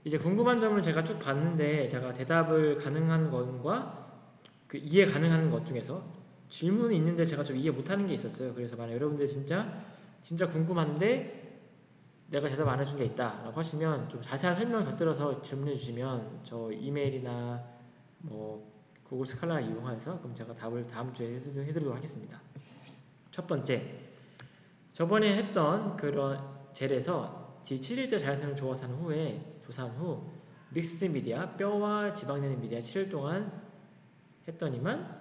이제 궁금한 점을 제가 쭉 봤는데 제가 대답을 가능한 것과 그 이해 가능한 것 중에서 질문이 있는데 제가 좀 이해 못하는 게 있었어요. 그래서 만약 여러분들 진짜 궁금한데 내가 대답 안 해준 게 있다 라고 하시면 좀 자세한 설명을 곁들여서 질문해 주시면 저 이메일이나 뭐 구글 스칼라 이용해서 그럼 제가 답을 다음 주에 해드리도록 하겠습니다. 첫 번째, 저번에 했던 그런 젤에서 D7일째 자외선을 조사한 후 믹스드 미디어, 뼈와 지방내는 미디어 7일 동안 했더니만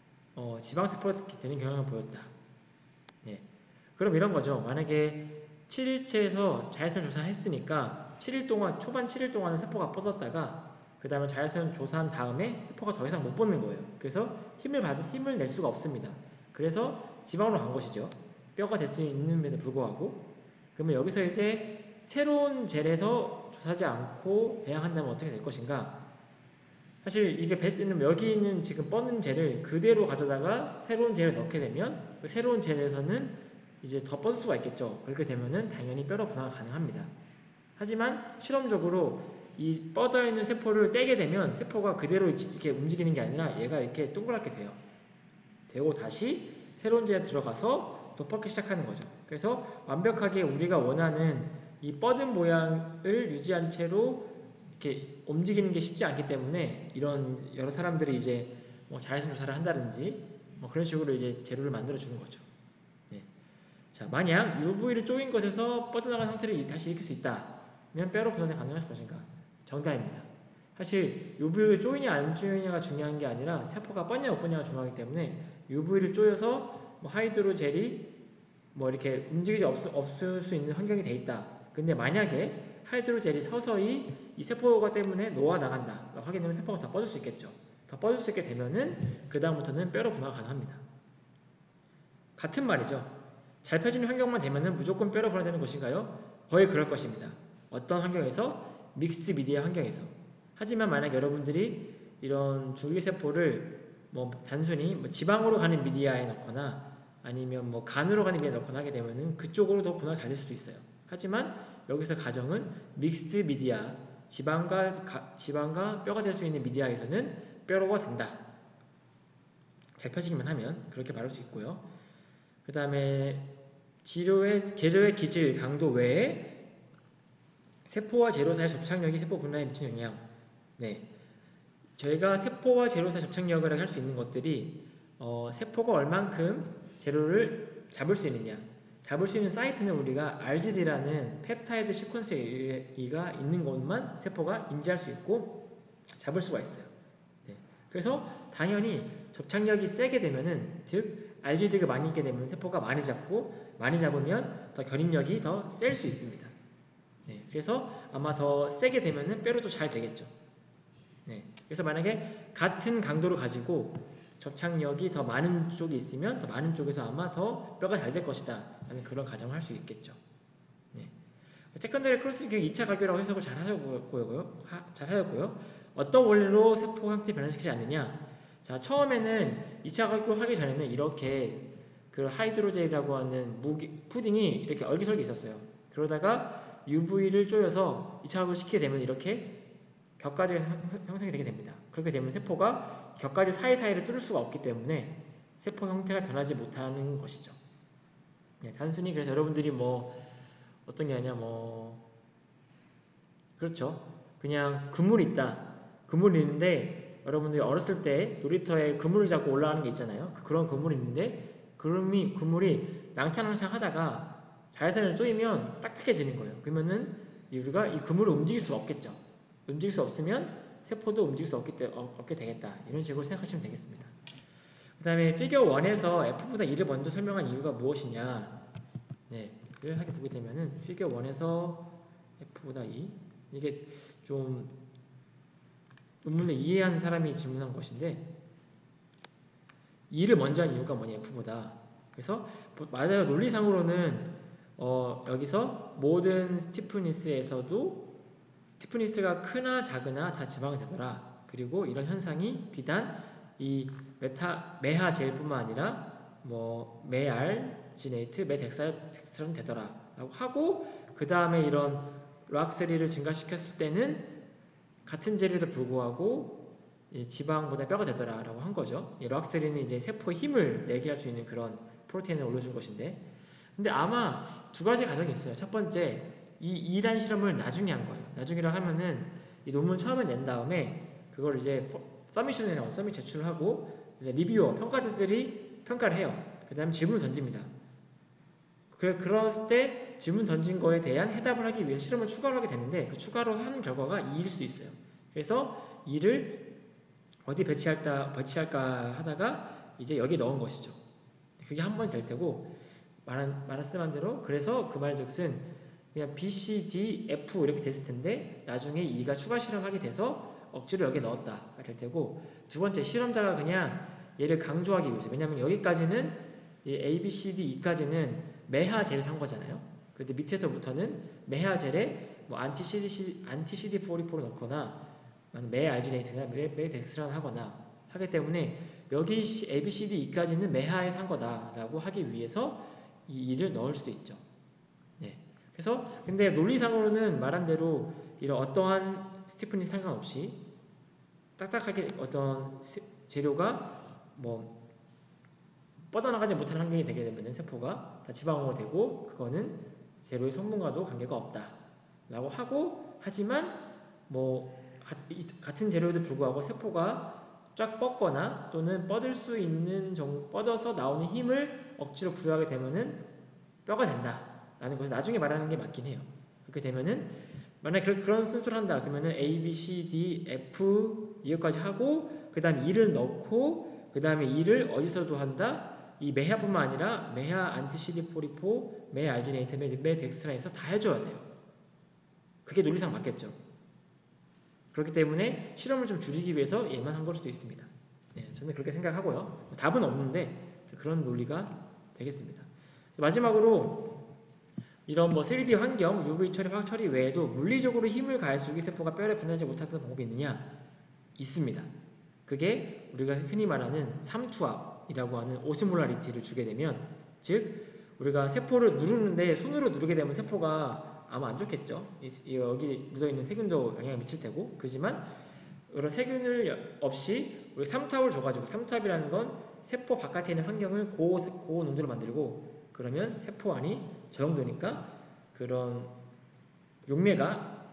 지방세포가 되는 경향을 보였다. 네. 그럼 이런 거죠. 만약에 7일째에서 자외선 조사했으니까 7일 동안, 초반 7일 동안은 세포가 뻗었다가 그 다음에 자외선 조사한 다음에 세포가 더 이상 못 뻗는 거예요. 그래서 힘을 낼 수가 없습니다. 그래서 지방으로 간 것이죠. 뼈가 될 수 있는데도 불구하고. 그러면 여기서 이제 새로운 젤에서 조사하지 않고 배양한다면 어떻게 될 것인가? 사실 이게 베스트는 여기 있는 지금 뻗는 젤을 그대로 가져다가 새로운 젤을 넣게 되면 그 새로운 젤에서는 이제 더 뻗을 수가 있겠죠. 그렇게 되면은 당연히 뼈로 분화가 가능합니다. 하지만 실험적으로 이 뻗어 있는 세포를 떼게 되면 세포가 그대로 이렇게 움직이는 게 아니라 얘가 이렇게 동그랗게 돼요. 되고 다시 새로운 젤에 들어가서 더 뻗기 시작하는 거죠. 그래서 완벽하게 우리가 원하는 이 뻗은 모양을 유지한 채로 이렇게 움직이는 게 쉽지 않기 때문에 이런 여러 사람들이 이제 뭐 자외선 조사를 한다든지 뭐 그런 식으로 이제 재료를 만들어 주는 거죠. 네. 자, 만약 UV를 쪼인 것에서 뻗어나간 상태를 다시 일으킬 수 있다면 뼈로 분할이 가능할 것인가? 정답입니다. 사실 UV를 쪼이냐 안 쪼이냐가 중요한 게 아니라 세포가 뻗냐 못 뻗냐가 중요하기 때문에 UV를 쪼여서 뭐 하이드로젤이 뭐 이렇게 움직이지 없을 수 있는 환경이 돼 있다. 근데 만약에 하이드로젤이 서서히 이 세포가 때문에 녹아나간다 라고 하게 되면 세포가 더 뻗을 수 있겠죠. 더 뻗을 수 있게 되면은 그 다음부터는 뼈로 분화가 가능합니다. 같은 말이죠. 잘 펴지는 환경만 되면은 무조건 뼈로 분화되는 것인가요? 거의 그럴 것입니다. 어떤 환경에서? 믹스 미디어 환경에서. 하지만 만약 여러분들이 이런 줄기세포를 뭐 단순히 뭐 지방으로 가는 미디어에 넣거나 아니면 뭐 간으로 가는 미디어에 넣거나 하게 되면은 그쪽으로 더 분화가 잘 될 수도 있어요. 하지만 여기서 가정은 믹스드 미디어, 지방과 뼈가 될 수 있는 미디어에서는 뼈로가 된다. 잘 펴지기만 하면 그렇게 말할 수 있고요. 그 다음에 재료의 기질, 강도 외에 세포와 재료 사이의 접착력이 세포 분화에 미치는 영향. 네, 저희가 세포와 재료 사이 접착력을 할 수 있는 것들이 세포가 얼만큼 재료를 잡을 수 있느냐. 잡을 수 있는 사이트는 우리가 RGD라는 펩타이드 시퀀스가 있는 것만 세포가 인지할 수 있고 잡을 수가 있어요. 네. 그래서 당연히 접착력이 세게 되면은 즉 RGD가 많이 있게 되면 세포가 많이 잡고 많이 잡으면 더 견인력이 더 셀 수 있습니다. 네. 그래서 아마 더 세게 되면은 뼈로도 잘 되겠죠. 네. 그래서 만약에 같은 강도를 가지고 접착력이 더 많은 쪽이 있으면 더 많은 쪽에서 아마 더 뼈가 잘 될 것이다 라는 그런 가정을 할 수 있겠죠. 네. 세컨더리 크로스링 2차 가교라고 해석을 잘 하셨고요. 어떤 원리로 세포 형태 변화시키지 않느냐. 자, 처음에는 2차 가교 하기 전에는 이렇게 그 하이드로젤이라고 하는 푸딩이 이렇게 얼기설기 있었어요. 그러다가 UV를 쪼여서 2차 가교를 시키게 되면 이렇게 격가지가 형성이 되게 됩니다. 그렇게 되면 세포가 격가지 사이사이를 뚫을 수가 없기 때문에 세포 형태가 변하지 못하는 것이죠. 네, 단순히 그래서 여러분들이 뭐 어떤 게 아니냐 그렇죠. 그냥 그물이 있다. 그물이 있는데 여러분들이 어렸을 때 놀이터에 그물을 잡고 올라가는 게 있잖아요. 그런 그물이 있는데 그물이 낭창낭창 하다가 자외선을 쪼이면 딱딱해지는 거예요. 그러면은 우리가 이 그물을 움직일 수가 없겠죠. 움직일 수 없으면 세포도 움직일 수 없게 되겠다. 이런 식으로 생각하시면 되겠습니다. 그 다음에 피겨 1에서 F보다 2를 먼저 설명한 이유가 무엇이냐. 네, 이렇게 보게 되면은 피겨 1에서 F보다 2 이게 좀 논문을 이해한 사람이 질문한 것인데 2를 먼저 한 이유가 뭐냐 F보다. 그래서 맞아요. 논리상으로는 여기서 모든 스티프니스에서도 스티프니스가 크나 작으나 다 지방이 되더라. 그리고 이런 현상이 비단 이 메하젤뿐만 아니라 뭐 메알지네이트, 메덱사처럼 되더라. 라고 하고 그 다음에 이런 락스리를 증가시켰을 때는 같은 재료에도 불구하고 지방보다 뼈가 되더라 라고 한 거죠. 락스리는 이제 세포에 힘을 내게 할 수 있는 그런 프로테인을 올려준 것인데, 근데 아마 두 가지 가정이 있어요. 첫 번째, 이 이란 실험을 나중에 한 거예요. 나중이라 하면은 이 논문 처음에 낸 다음에 그걸 이제 서미션이라고 서밋 제출을 하고 리뷰어 평가자들이 평가를 해요. 그 다음에 질문을 던집니다. 그랬을 때 질문 던진 거에 대한 해답을 하기 위해 실험을 추가로 하게 되는데, 그 추가로 한 결과가 2일 수 있어요. 그래서 2를 어디 배치할까 하다가 이제 여기 넣은 것이죠. 그게 한 번이 될 테고, 말씀한 대로 그래서 그 말즉슨 그냥 B, C, D, F 이렇게 됐을 텐데 나중에 E가 추가 실험하게 돼서 억지로 여기에 넣었다가 될 테고, 두 번째 실험자가 그냥 얘를 강조하기 위해서, 왜냐하면 여기까지는 이 A, B, C, D, E까지는 메하 젤을 산 거잖아요. 근데 밑에서부터는 메하 젤에 뭐 안티 CD44를 넣거나 메 알지네이트나 메 덱스트란을 하거나 하기 때문에 여기 A, B, C, D, E까지는 메하에 산 거다라고 하기 위해서 이 2를 넣을 수도 있죠. 네. 그래서 근데 논리상으로는 말한 대로 이런 어떠한 스티프니 상관없이 딱딱하게 어떤 재료가 뭐 뻗어나가지 못하는 환경이 되게 되면 세포가 다 지방으로 되고 그거는 재료의 성분과도 관계가 없다 라고 하고, 하지만 뭐 같은 재료에도 불구하고 세포가 쫙 뻗거나 또는 뻗어서 나오는 힘을 억지로 부여하게 되면은 뼈가 된다 라는 것을 나중에 말하는 게 맞긴 해요. 그렇게 되면은 만약에 그런 순서를 한다 그러면은 A, B, C, D, F 이것까지 하고 그 다음에 2를 넣고 그 다음에 2를 어디서도 한다, 이 메하뿐만 아니라 메하 안티CD44, 메 알지네이트, 메 덱스트라에서 다 해줘야 돼요. 그게 논리상 맞겠죠. 그렇기 때문에 실험을 좀 줄이기 위해서 얘만 한 걸 수도 있습니다. 네, 저는 그렇게 생각하고요. 답은 없는데 그런 논리가 되겠습니다. 마지막으로 이런 뭐 3D 환경, UV 처리, 화학 처리 외에도 물리적으로 힘을 가해서 줄기세포가 뼈를 분해하지 못하는 방법이 있느냐? 있습니다. 그게 우리가 흔히 말하는 삼투압이라고 하는 오스몰라리티를 주게 되면, 즉 우리가 세포를 누르는데 손으로 누르게 되면 세포가 아마 안 좋겠죠. 여기 묻어있는 세균도 영향을 미칠 테고, 그렇지만 이런 세균을 없이 우리 삼투압을 줘가지고, 삼투압이라는 건 세포 바깥에 있는 환경을 고농도로 만들고, 그러면 세포 안이 저 정도니까 그런 용매가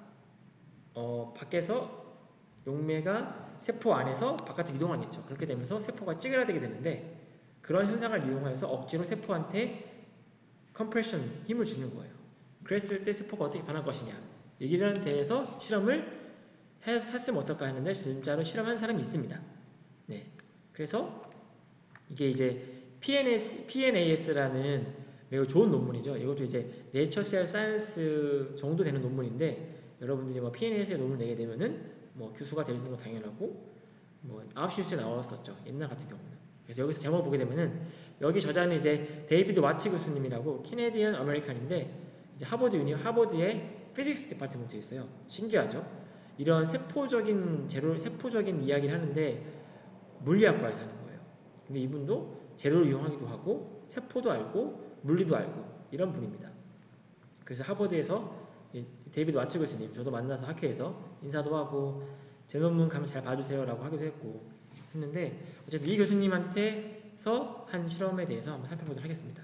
밖에서 용매가 세포 안에서 바깥으로 이동하겠죠. 그렇게 되면서 세포가 찌그러지게 되는데, 그런 현상을 이용해서 억지로 세포한테 컴프레션, 힘을 주는 거예요. 그랬을 때 세포가 어떻게 변할 것이냐, 이런 데에서 실험을 했으면 어떨까 했는데 진짜로 실험한 사람이 있습니다. 네, 그래서 이게 이제 PNAS라는 매우 좋은 논문이죠. 이것도 이제 네이처 셀 사이언스 정도 되는 논문인데, 여러분들이 뭐 PNAS에 논문 내게 되면은 뭐 교수가 될 수 있는 거 당연하고, 뭐 9시 뉴스에 나왔었죠. 옛날 같은 경우는. 그래서 여기서 제목 보게 되면은 여기 저자는 이제 데이비드 와치 교수님이라고 캐네디언 아메리칸인데, 이제 하버드의 피직스 디파트먼트에 있어요. 신기하죠? 이런 세포적인 이야기를 하는데 물리학과에서 하는 거예요. 근데 이분도 재료를 이용하기도 하고 세포도 알고 물리도 알고 이런 분입니다. 그래서 하버드에서 데이비드 와츠 교수님, 저도 만나서 학회에서 인사도 하고 제 논문 가면 잘 봐주세요 라고 하기도 했는데, 어쨌든 이 교수님한테서 한 실험에 대해서 한번 살펴보도록 하겠습니다.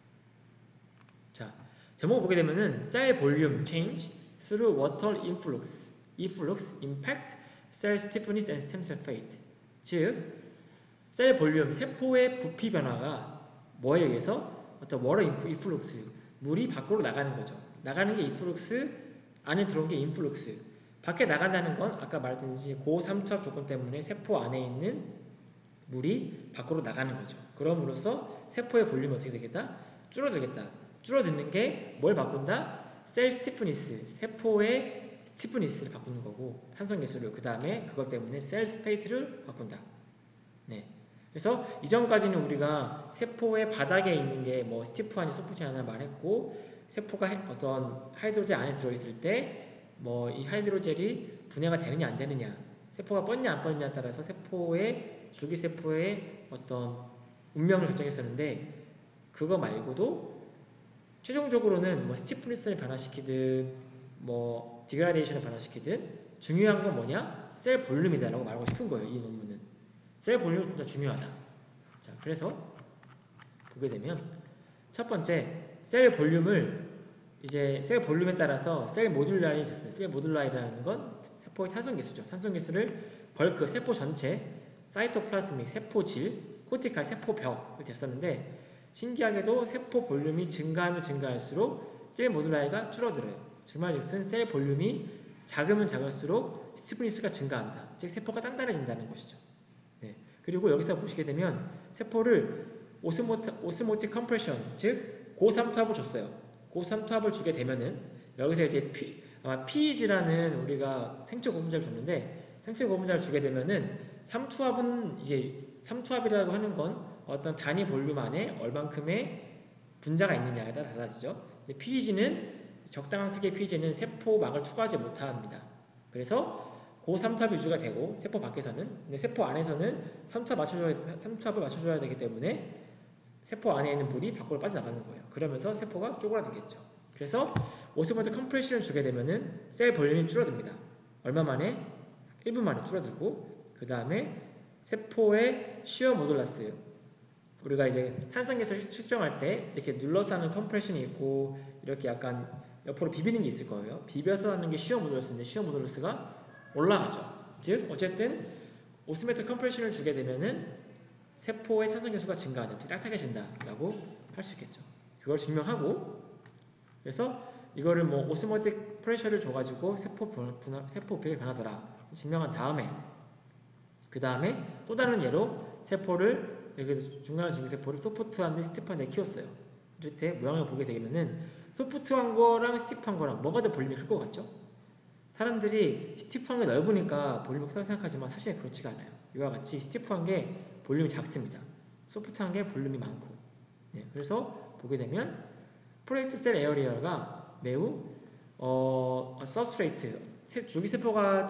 자, 제목을 보게 되면은 Cell Volume Change through Water Efflux Impact Cell Stiffness and Stem Cell Fate. 즉 셀 볼륨, 세포의 부피 변화가 뭐에 의해서 어떤 워터 인플룩스, 물이 밖으로 나가는 거죠. 나가는 게 인플룩스, 안에 들어온 게 인플룩스. 밖에 나간다는 건 아까 말했듯이 고삼투압 조건 때문에 세포 안에 있는 물이 밖으로 나가는 거죠. 그럼으로써 세포의 볼륨이 어떻게 되겠다? 줄어들겠다. 줄어드는 게 뭘 바꾼다? 셀 스티프니스, 세포의 스티프니스를 바꾸는 거고, 탄성 개수를. 그 다음에 그것 때문에 셀 스페이트를 바꾼다. 네. 그래서 이전까지는 우리가 세포의 바닥에 있는 게 뭐 스티프하냐 소프트하냐 말했고, 세포가 어떤 하이드로젤 안에 들어있을 때 뭐 이 하이드로젤이 분해가 되느냐 안 되느냐, 세포가 뻗냐 안 뻗냐에 따라서 줄기세포의 어떤 운명을 결정했었는데, 그거 말고도 최종적으로는 뭐 스티프니스를 변화시키든 뭐 디그라데이션을 변화시키든 중요한 건 뭐냐? 셀 볼륨이다라고 말하고 싶은 거예요. 이 논문은. 셀 볼륨이 진짜 중요하다. 자, 그래서 보게 되면 첫 번째 셀 볼륨을 이제 셀 볼륨에 따라서 셀 모듈라이를 쟀어요. 셀 모듈라이라는 건 세포의 탄성계수죠. 탄성계수를 벌크, 세포 전체, 사이토플라스믹, 세포질, 코티칼, 세포벽을 쟀었는데 신기하게도 세포 볼륨이 증가하면 증가할수록 셀 모듈라이가 줄어들어요. 즉말즉슨 셀 볼륨이 작으면 작을수록 스티프니스가 증가한다. 즉 세포가 단단해진다는 것이죠. 네. 그리고 여기서 보시게 되면 세포를 오스모틱 컴프레션, 즉 고삼투압을 줬어요. 고삼투압을 주게 되면은 여기서 이제 아마 PEG라는 우리가 생체 고분자를 줬는데 생체 고분자를 주게 되면은 삼투압은 이제 삼투압이라고 하는 건 어떤 단위 볼륨 안에 얼만큼의 분자가 있느냐에 따라 달라지죠. PEG는 적당한 크기의 PEG는 세포막을 투과하지 못합니다. 그래서 고삼투압이 유지가 되고 세포 밖에서는 근데 세포 안에서는 삼투압을 맞춰줘야 되기 때문에 세포 안에 있는 물이 밖으로 빠져나가는 거예요. 그러면서 세포가 쪼그라들겠죠. 그래서 오스모틱 컴프레션을 주게 되면은 셀 볼륨이 줄어듭니다. 얼마 만에? 1분 만에 줄어들고 그 다음에 세포의 시어 모듈라스 우리가 이제 탄성계수 측정할 때 이렇게 눌러서 하는 컴프레션이 있고 이렇게 약간 옆으로 비비는 게 있을 거예요. 비벼서 하는 게 시어 모듈러스인데 시어 모듈러스가 올라가죠. 즉 어쨌든 오스모틱 컴프레션을 주게 되면은 세포의 탄성계수가 증가하는, 딱딱해진다 라고 할 수 있겠죠. 그걸 증명하고 그래서 이거를 뭐 오스모틱 프레셔를 줘가지고 세포 부피가 변하더라 증명한 다음에 그 다음에 또 다른 예로 세포를 여기서 중간에 중간 세포를 소프트한데 스티프한데 키웠어요. 이럴 때 모양을 보게 되면은 소프트한 거랑 스티프한 거랑 뭐가 더 볼륨이 클 것 같죠? 사람들이 스티프한 게 넓으니까 볼륨이 크다고 생각하지만 사실 그렇지가 않아요. 이와 같이 스티프한 게 볼륨이 작습니다. 소프트한 게 볼륨이 많고 네, 그래서 보게 되면 프로젝트 셀 에어리어가 매우 서브스트레이트 줄기세포가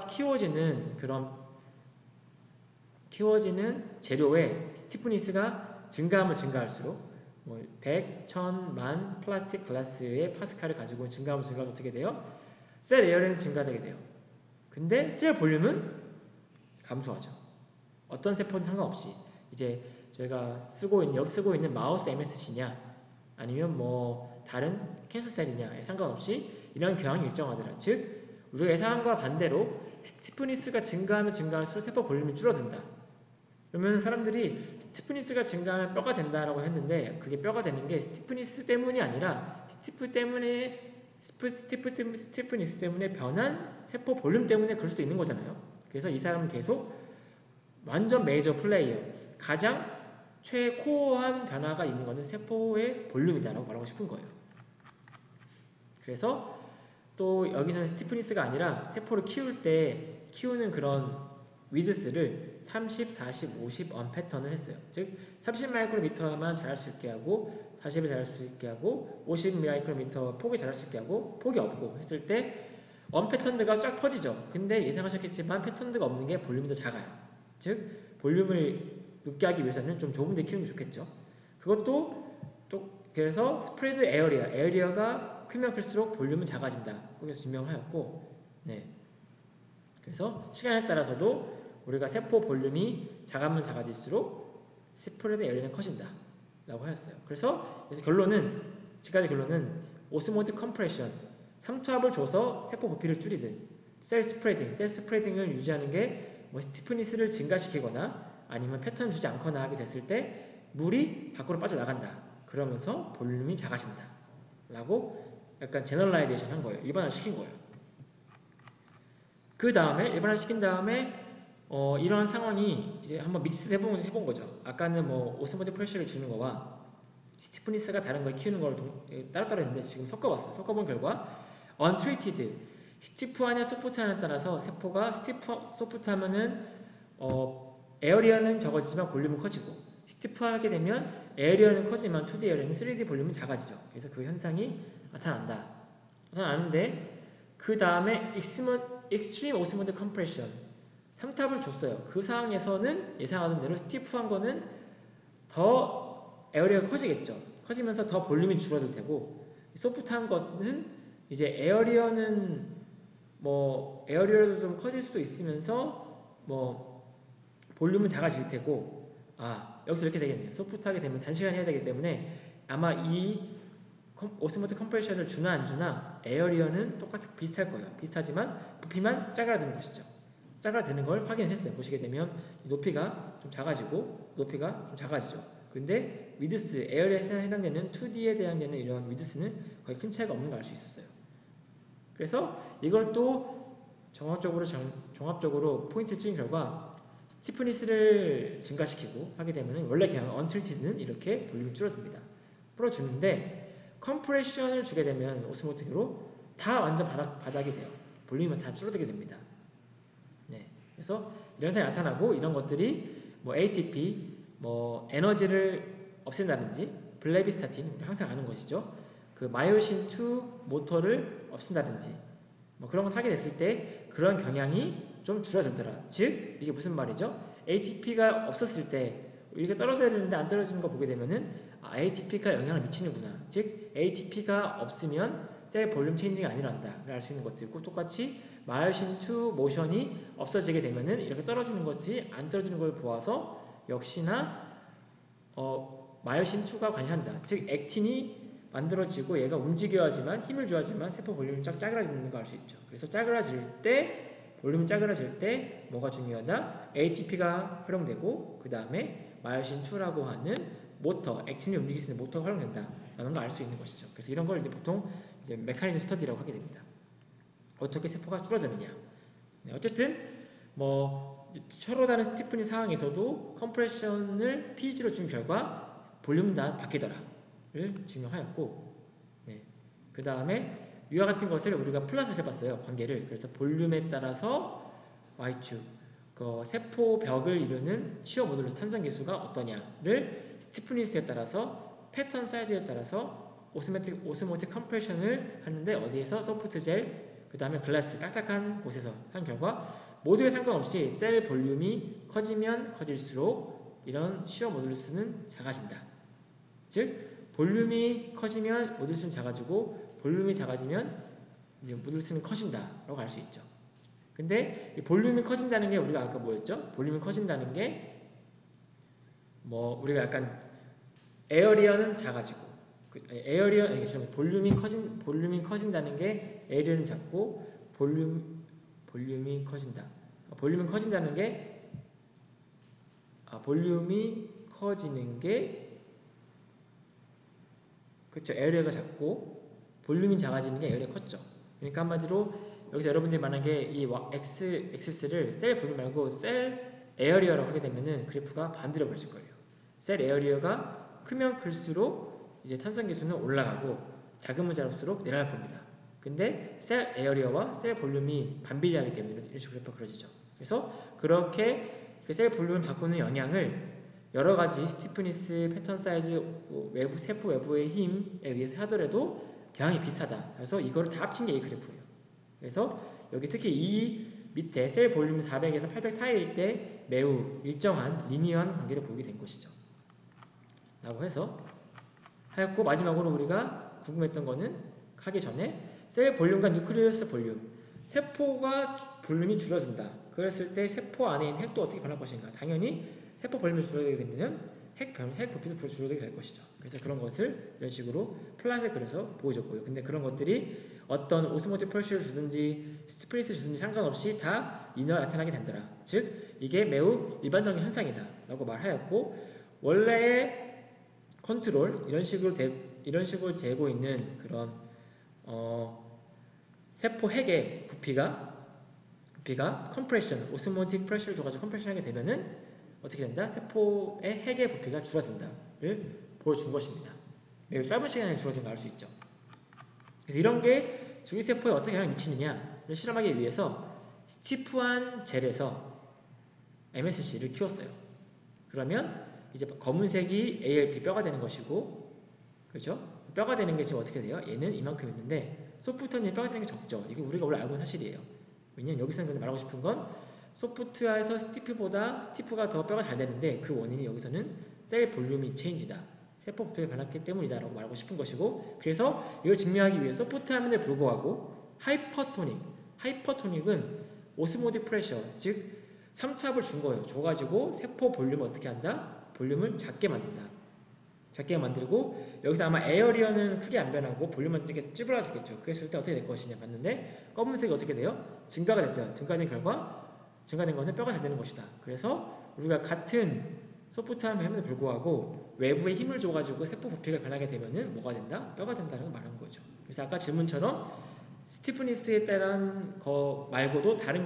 키워지는 재료의 스티프니스가 증가하면 증가할수록 뭐 100, 1000, 만 플라스틱 글라스의 파스칼을 가지고 증가하면 증가하면 어떻게 돼요? 셀 에어리어는 증가되게 돼요. 근데 셀 볼륨은 감소하죠. 어떤 세포든 상관없이 이제 저희가 여기 쓰고 있는 마우스 MSC냐 아니면 뭐 다른 캔서 셀이냐에 상관없이 이런 경향이 일정하더라. 즉 우리가 예상한 것과 반대로 스티프니스가 증가하면 증가할수록 세포 볼륨이 줄어든다. 그러면 사람들이 스티프니스가 증가하면 뼈가 된다라고 했는데 그게 뼈가 되는 게 스티프니스 때문이 아니라 스티프니스 때문에 변한 세포 볼륨 때문에 그럴 수도 있는 거잖아요. 그래서 이 사람은 계속 완전 메이저 플레이어 가장 최코어한 변화가 있는 것은 세포의 볼륨이다라고 말하고 싶은 거예요. 그래서 또 여기서는 스티프니스가 아니라 세포를 키울 때 키우는 그런 위드스를 30, 40, 50 언 패턴을 했어요. 즉 30 마이크로미터만 자랄 수 있게 하고 40을 자랄 수 있게 하고 50 마이크로미터 폭이 자랄 수 있게 하고 폭이 없고 했을 때 언 패턴드가 쫙 퍼지죠. 근데 예상하셨겠지만 패턴드가 없는 게 볼륨이 더 작아요. 즉 볼륨을 높게 하기 위해서는 좀 좁은 데 키우는 게 좋겠죠. 그것도 또 그래서 스프레드 에어리어가 크면 클수록 볼륨은 작아진다. 거기서 증명하였고 네. 그래서 시간에 따라서도 우리가 세포 볼륨이 작으면 작아질수록 스프레드 에어리어는 커진다 라고 하였어요. 그래서 지금까지 결론은 오스모틱 컴프레션 삼투압을 줘서 세포 부피를 줄이든 셀 스프레딩을 유지하는 게 뭐 스티프니스를 증가시키거나 아니면 패턴 주지 않거나 하게 됐을 때 물이 밖으로 빠져나간다. 그러면서 볼륨이 작아진다. 라고 약간 제너럴라이제이션 한 거예요. 일반화 시킨 거예요. 그 다음에 일반화 시킨 다음에 이런 상황이 이제 한번 믹스 해본 거죠. 아까는 뭐 오스모틱 프레셔를 주는 거와 스티프니스가 다른 걸 키우는 걸 따로따로 했는데 지금 섞어봤어요. 섞어본 결과 untreated 스티프하냐 소프트하냐에 따라서 세포가 소프트하면은 에어리어는 적어지지만 볼륨은 커지고 스티프하게 되면 에어리어는 커지만 2D 에어리어는 3D 볼륨은 작아지죠. 그래서 그 현상이 나타나는데 그 다음에 extreme osmotic compression 3탑을 줬어요. 그 상황에서는 예상하던 대로 스티프한 거는 더 에어리어가 커지겠죠. 커지면서 더 볼륨이 줄어들 테고 소프트한 거는 이제 에어리어는 뭐 에어리어도 좀 커질 수도 있으면서 뭐 볼륨은 작아질 테고, 여기서 이렇게 되겠네요. 소프트하게 되면 단시간 해야 되기 때문에 아마 이 오스모틱 컴프레션을 주나 안 주나 에어리어는 비슷할 거예요. 비슷하지만 부피만 짜그라드는 것이죠. 짜그라드는 걸 확인을 했어요. 보시게 되면 높이가 좀 작아지고 높이가 좀 작아지죠. 근데 위드스, 에어리어에 해당되는 2D에 해당되는 이런 위드스는 거의 큰 차이가 없는 걸 알 수 있었어요. 그래서 이걸 또 종합적으로 포인트를 찍은 결과 스티프니스를 증가시키고 하게 되면 원래 그냥 언틸티드는 이렇게 볼륨이 줄어듭니다. 풀어주는데 컴프레션을 주게 되면 오스모틱으로 다 완전 바닥이 돼요. 볼륨이 다 줄어들게 됩니다. 네, 그래서 이런 현상이 나타나고 이런 것들이 뭐 ATP, 뭐 에너지를 없앤다든지 블레비스타틴, 우리 항상 아는 것이죠. 그 마요신2 모터를 없앤다든지 뭐 그런 거 하게 됐을 때 그런 경향이 좀 줄어들더라. 즉 이게 무슨 말이죠? ATP가 없었을 때 이렇게 떨어져야 되는데 안 떨어지는 거 보게 되면은 ATP가 영향을 미치는구나. 즉 ATP가 없으면 셀 볼륨 체인지가 아니란다. 알 수 있는 것들고 똑같이 마요신2 모션이 없어지게 되면은 이렇게 떨어지는 것이 안 떨어지는 걸 보아서 역시나 마요신2가 관여한다. 즉 액틴이 만들어지고 얘가 움직여야지만 힘을 줘야지만 세포 볼륨이 쫙 짜그라지는 거 알 수 있죠. 그래서 짜그라질 때 볼륨이 짜그라질 때 뭐가 중요하다? ATP가 활용되고 그 다음에 마요신2라고 하는 모터, 액틴이 움직일 수 있는 모터가 활용된다 라는 걸 알 수 있는 것이죠. 그래서 이런 걸 이제 보통 이제 메커니즘 스터디라고 하게 됩니다. 어떻게 세포가 줄어드느냐. 네, 어쨌든 뭐 서로 다른 스티프닝 상황에서도 컴프레션을 PEG로 준 결과 볼륨은 다 바뀌더라를 증명하였고, 네, 그 다음에 위와 같은 것을 우리가 플러스를 해봤어요. 관계를. 그래서 볼륨에 따라서 Y축, 그 세포벽을 이루는 시어 모듈러스 탄성 계수가 어떠냐를 스티프니스에 따라서 패턴 사이즈에 따라서 오스모틱 컴프레션을 하는데 어디에서 소프트 젤, 그 다음에 글라스 딱딱한 곳에서 한 결과 모두에 상관없이 셀 볼륨이 커지면 커질수록 이런 시어 모듈러스는 작아진다. 즉 볼륨이 커지면 모듈러스는 작아지고 볼륨이 작아지면 이제 모듈러스는 커진다라고 알 수 있죠. 근데 이 볼륨이 커진다는 게 우리가 아까 뭐였죠? 볼륨이 커진다는 게 뭐 우리가 약간 에어리어는 작아지고 볼륨이 커진다는 게 에어리어는 작고 볼륨이 커진다. 볼륨이 커진다는 게 볼륨이 커지는 게 그렇죠. 에어리어가 작고 볼륨이 작아지는 게 에어리어가 컸죠. 그러니까 한마디로 여기서 여러분들이 만약에 이 X 액시스를 셀 볼륨 말고 셀 에어리어라고 하게 되면은 그래프가 반대로 그려질 거예요. 셀 에어리어가 크면 클수록 이제 탄성 계수는 올라가고 작으면 작을수록 내려갈 겁니다. 근데 셀 에어리어와 셀 볼륨이 반비례하기 때문에 이런 식으로 그래프가 그려지죠. 그래서 그렇게 셀 볼륨을 바꾸는 영향을 여러 가지 스티프니스, 패턴 사이즈, 외부 세포 외부의 힘에 의해서 하더라도 경향이 비슷하다. 그래서 이거를 다 합친 게 이 그래프예요. 그래서 여기 특히 이 밑에 셀 볼륨 400에서 800 사이일 때 매우 일정한 리니어한 관계를 보이게 된 것이죠. 라고 해서 하였고, 마지막으로 우리가 궁금했던 거는 하기 전에 셀 볼륨과 뉴클리어스 볼륨, 세포가 볼륨이 줄어든다. 그랬을 때 세포 안에 있는 핵도 어떻게 변할 것인가. 당연히 세포 볼륨이 줄어들게 되면 핵 부피도 줄어들게 될 것이죠. 그래서 그런 것을 이런 식으로 플랫을 그려서 보여줬고요. 근데 그런 것들이 어떤 오스모틱 프레셔를 주든지 스프리스 주든지 상관없이 다 리니어가 나타나게 된다라. 즉 이게 매우 일반적인 현상이다 라고 말하였고, 원래의 컨트롤 이런 식으로 재고 있는 그런 세포 핵의 부피가 컴프레션, 오스모틱 프레셔를 줘가지고 컴프레션 하게 되면은 어떻게 된다? 세포의 핵의 부피가 줄어든다를 보여준 것입니다. 매우 짧은 시간에 줄어든 걸 알 수 있죠. 그래서 이런 게 줄기세포에 어떻게 영향을 미치느냐를 실험하기 위해서 스티프한 젤에서 MSC를 키웠어요. 그러면 이제 검은색이 ALP 뼈가 되는 것이고, 그렇죠? 뼈가 되는 게 지금 어떻게 돼요? 얘는 이만큼 있는데 소프트는 뼈가 되는 게 적죠. 이거 우리가 원래 알고 있는 사실이에요. 왜냐면 여기서는 말하고 싶은 건 소프트에서 스티프보다 스티프가 더 뼈가 잘 되는데 그 원인이 여기서는 셀 볼륨이 체인지다. 세포 부피가 변했기 때문이다 라고 말하고 싶은 것이고, 그래서 이걸 증명하기 위해서 소프트함에도 불구하고 하이퍼토닉은 오스모틱 프레셔, 즉 삼투압을 준 거예요. 줘가지고 세포 볼륨을 어떻게 한다? 볼륨을 작게 만든다. 작게 만들고, 여기서 아마 에어리어는 크게 안 변하고 볼륨만 되게 찌부러지겠죠. 그랬을 때 어떻게 될 것이냐 봤는데, 검은색이 어떻게 돼요? 증가가 됐죠. 증가된 결과 증가된 거는 뼈가 잘 되는 것이다. 그래서 우리가 같은 소프트함에도 불구하고 외부에 힘을 줘가지고 세포 부피가 변하게 되면은 뭐가 된다? 뼈가 된다는 걸 말한 거죠. 그래서 아까 질문처럼 스티프니스에 따른 거 말고도 다른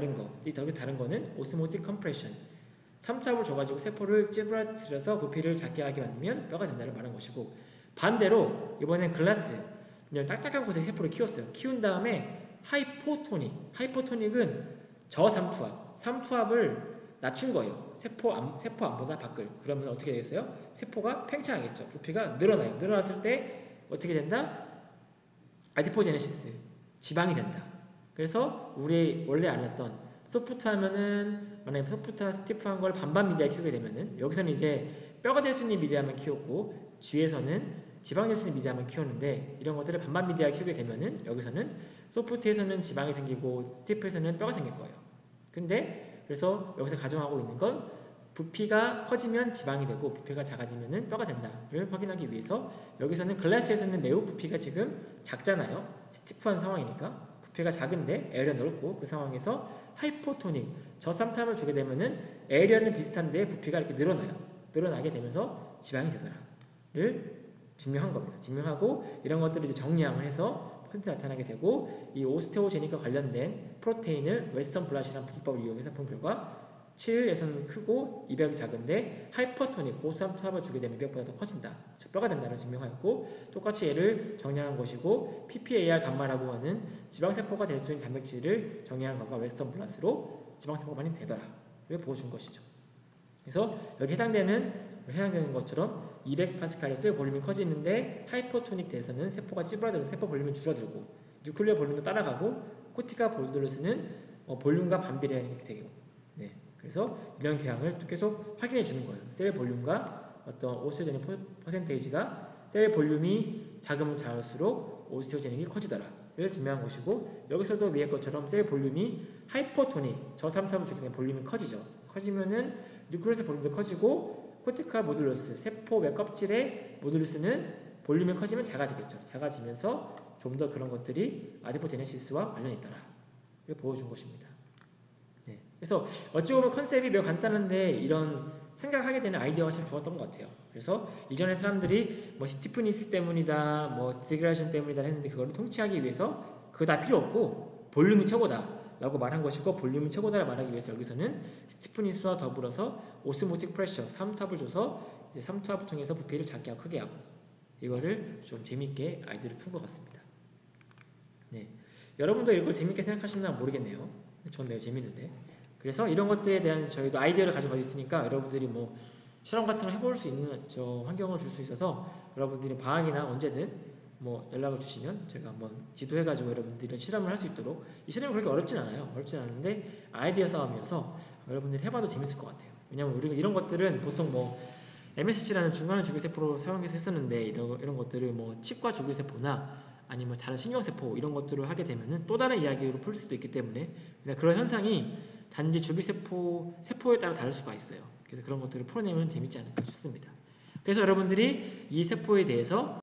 거는 오스모틱 컴프레션, 삼투압을 줘가지고 세포를 찌부러뜨려서 부피를 작게 하게 만들면 뼈가 된다를 말한 것이고, 반대로 이번엔 글라스, 그냥 딱딱한 곳에 세포를 키웠어요. 키운 다음에 하이포토닉은 저삼투압, 삼투압을 낮춘 거예요. 세포 안보다 밖을. 그러면 어떻게 되겠어요? 세포가 팽창하겠죠. 부피가 늘어나요. 늘어났을 때 어떻게 된다? 아디포제네시스, 지방이 된다. 그래서 우리 원래 알았던 소프트 하면은, 만약에 소프트와 스티프한 걸 반반 미디어에 키우게 되면은, 여기서는 이제 뼈가 될 수 있는 미디어만 키웠고 뒤에서는 지방이 될 수 있는 미디어만 키우는데, 이런 것들을 반반 미디어에 키우게 되면은 여기서는 소프트에서는 지방이 생기고 스티프에서는 뼈가 생길 거예요. 근데 그래서 여기서 가정하고 있는 건 부피가 커지면 지방이 되고 부피가 작아지면은 뼈가 된다를 확인하기 위해서, 여기서는 글라스에서는 매우 부피가 지금 작잖아요. 스티프한 상황이니까 부피가 작은데 에어리어 넓고, 그 상황에서 하이포토닉, 저삼투압을 주게 되면은 에어리어는 비슷한데 부피가 이렇게 늘어나게 되면서 지방이 되더라를 증명한 겁니다. 증명하고 이런 것들을 이제 정리함을 해서 퍼센트 나타나게 되고, 이 오스테오제닉과 관련된 프로테인을 웨스턴 블라시라는 기법을 이용해서 본 결과 7에서는 크고 200이 작은데 하이퍼토닉, 고삼투압을 주게 되면 200보다 더 커진다. 즉 뼈가 된다를 증명하였고, 똑같이 얘를 정리한 것이고, PPAR 감마라고 하는 지방세포가 될 수 있는 단백질을 정리한 것과 웨스턴 블라스로 지방세포가 많이 되더라를 보여준 것이죠. 그래서 여기 해당되는 것처럼 200파스칼에서 볼륨이 커지는데, 하이퍼토닉 대에서는 세포가 찌부러들어서 세포 볼륨이 줄어들고, 뉴클리어 볼륨도 따라가고, 코티카 볼드로스는 볼륨과 반비례하게 되고, 네. 그래서 이런 경향을 계속 확인해 주는 거예요. 셀 볼륨과 어떤 오스테오제닉 퍼센테이지가 셀 볼륨이 작으면 작을수록 오스테오제닉이 커지더라를 증명한 것이고, 여기서도 위의 것처럼 셀 볼륨이 하이퍼토닉, 저삼투압을 주게 되면 볼륨이 커지죠. 커지면은 뉴클리어스 볼륨도 커지고, 코티카 모듈러스, 세포 외 껍질의 모듈러스는 볼륨이 커지면 작아지겠죠. 작아지면서 좀 더 그런 것들이 아디포제네시스와 관련이 있더라를 보여준 것입니다. 네. 그래서 어찌 보면 컨셉이 매우 간단한데 이런 생각하게 되는 아이디어가 참 좋았던 것 같아요. 그래서 이전에 사람들이 뭐 스티프니스 때문이다, 뭐 디그레이션 때문이다 했는데, 그거를 통치하기 위해서 그거 다 필요 없고 볼륨이 최고다 라고 말한 것이고, 볼륨이 최고다를 말하기 위해서 여기서는 스티프니스와 더불어서 오스모틱 프레셔, 삼투압을 줘서 이제 삼투압을 통해서 부피를 작게 하고 크게 하고, 이거를 좀 재밌게 아이디어를 푼 것 같습니다. 네. 여러분도 이걸 재밌게 생각하시나 모르겠네요. 전 매우 재밌는데. 그래서 이런 것들에 대한 저희도 아이디어를 가지고 있으니까, 여러분들이 뭐 실험 같은 걸 해볼 수 있는 환경을 줄 수 있어서, 여러분들이 방학이나 언제든 뭐 연락을 주시면 저희가 한번 지도해가지고 여러분들이 실험을 할 수 있도록. 이 실험이 그렇게 어렵진 않아요. 어렵진 않은데 아이디어 싸움이어서 여러분들이 해봐도 재밌을 것 같아요. 왜냐면 우리가 이런 것들은 보통 뭐 MSC라는 중간의 주기세포로 사용해서 했었는데, 이런 것들을 뭐 치과 주기세포나 아니면 다른 신경세포 이런 것들을 하게 되면은 또 다른 이야기로 풀 수도 있기 때문에, 그런 현상이 단지 세포에 따라 다를 수가 있어요. 그래서 그런 것들을 풀어내면 재밌지 않을까 싶습니다. 그래서 여러분들이 이 세포에 대해서